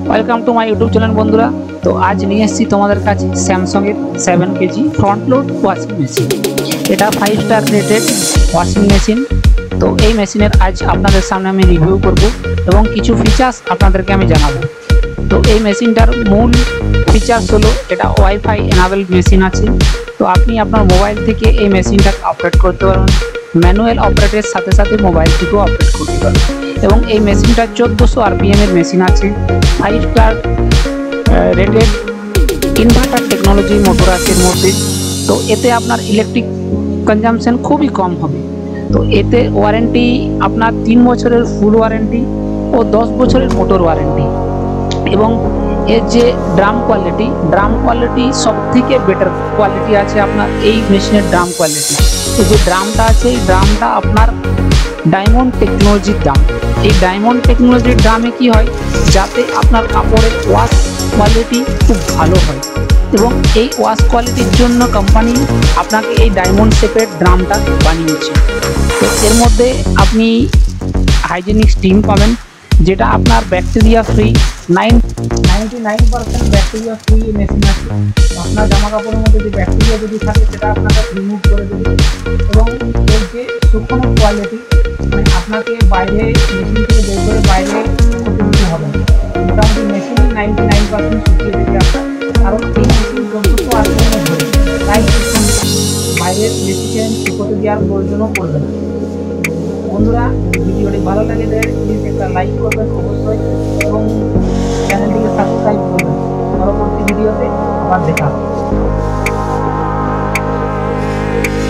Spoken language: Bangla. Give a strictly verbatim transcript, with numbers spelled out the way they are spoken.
Welcome to my YouTube channel বন্ধুরা। তো আজ নিয়ে এসেছি তোমাদের কাছে স্যামসাং এর seven KG front load washing machine. এটা five star rated washing machine. তো এই মেশিনের আজ আপনাদের সামনে আমি রিভিউ করব এবং কিছু ফিচার্স আপনাদেরকে আমি জানাবো। তো এই মেশিনটার মূল ফিচার্স হলো এটা ওয়াইফাই এনাবেল মেশিন আছে। তো আপনি আপনার মোবাইল থেকে এই মেশিনটাকে অপারেট করতে পারবেন, ম্যানুয়াল অপারেটের সাথে সাথে মোবাইল থেকেও অপারেট করতে পারবেন। এবং এই মেশিনটা চোদ্দোশো আরপিএম এর মেশিন আছে, five star rated inverter technology motor আছে এর মধ্যে। তো এতে আপনার ইলেকট্রিক কনজামশন খুবই কম হবে। তো এতে ওয়ারেন্টি আপনার তিন বছরের ফুল ওয়ারেন্টি ও দশ বছরের মোটর ওয়ারেন্টি। এবং এর যে ড্রাম কোয়ালিটি ড্রাম কোয়ালিটি সব থেকে বেটার কোয়ালিটি আছে আপনার এই মেশিনের ড্রাম কোয়ালিটি। এই যে ড্রামটা আছে এই ড্রামটা আপনার ডায়মন্ড টেকনোলজির ড্রাম। এই ডায়মন্ড টেকনোলজির ড্রামে কি হয়, যাতে আপনার কাপড়ের ওয়াশ কোয়ালিটি খুব ভালো হয়। এবং এই ওয়াশ কোয়ালিটির জন্য কোম্পানি আপনাকে এই ডায়মন্ড শেপের ড্রামটা বানিয়েছে। তো এর মধ্যে আপনি হাইজেনিক স্টিম পাবেন, যেটা আপনার bacteria free, nine ninety nine percent bacteria free machine আছে। আপনার জামা কাপড়ের মধ্যে যে ব্যাকটেরিয়া যদি থাকে সেটা আপনাকে রিমুভ করে দেবে। এবং এর যে শুকনো কোয়ালিটি, মানে আপনাকে বাইরে মেশিন থেকে বের করে বাইরে শুকোতে দিতে হবে, মোটামুটি মেশিনই নাইনটি নাইন পার্সেন্ট শুকিয়ে দেবে আপনার। কারণ এই মেশিন চোদ্দোশো আরপিএম এর ধরে, তাই বাইরের মেশিন শুকোতে দেওয়ার প্রয়োজনও পড়বে না। বন্ধুরা, ভিডিওটি ভালো লাগে প্লিজ একটা লাইক করবেন অবশ্যই, এবং চ্যানেলটিকে সাবস্ক্রাইব করবেন। পরবর্তী ভিডিওতে আবার দেখা হবে।